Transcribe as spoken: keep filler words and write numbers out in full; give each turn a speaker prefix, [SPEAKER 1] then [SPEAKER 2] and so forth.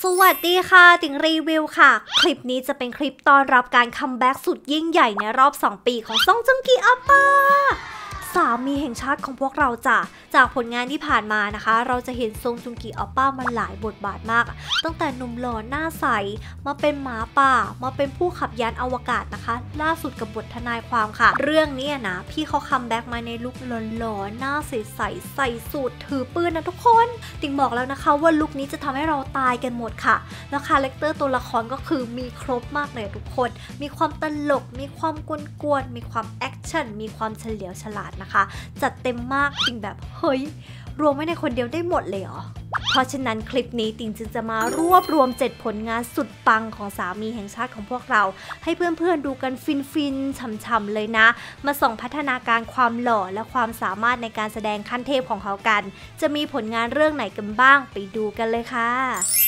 [SPEAKER 1] สวัสดีค่ะติงรีวิวค่ะคลิปนี้จะเป็นคลิปต้อนรับการคัมแบ็กสุดยิ่งใหญ่ในรอบสองปีของซองจึงกีอัปปาสามีแห่งชาติของพวกเราจ้ะจากผลงานที่ผ่านมานะคะเราจะเห็นซงจุงกีอัปป้ามาหลายบทบาทมากตั้งแต่หนุ่มหล่อหน้าใสมาเป็นหมาป่ามาเป็นผู้ขับยานอวกาศนะคะล่าสุดกับบททนายความค่ะเรื่องนี้นะพี่เขาคัมแบ็กมาในลุคหล่อๆหน้าใสๆใส่สูทถือปืนนะทุกคนติงบอกแล้วนะคะว่าลุคนี้จะทำให้เราตายกันหมดค่ะแล้วคาแรคเตอร์ตัวละครก็คือมีครบมากเลยทุกคนมีความตลกมีความกวนๆมีความแอคชั่นมีความเฉลียวฉลาดนะคะจัดเต็มมากติงแบบเฮ้ยรวมไว้ในคนเดียวได้หมดเลยเหรอเพราะฉะนั้นคลิปนี้ติงจึงจะมารวบรวมเจ็ดผลงานสุดปังของสามีแห่งชาติของพวกเราให้เพื่อนๆดูกันฟินๆฉ่ำๆเลยนะมาส่องพัฒนาการความหล่อและความสามารถในการแสดงขั้นเทพของเขากันจะมีผลงานเรื่องไหนกันบ้างไปดูกันเลยค่ะ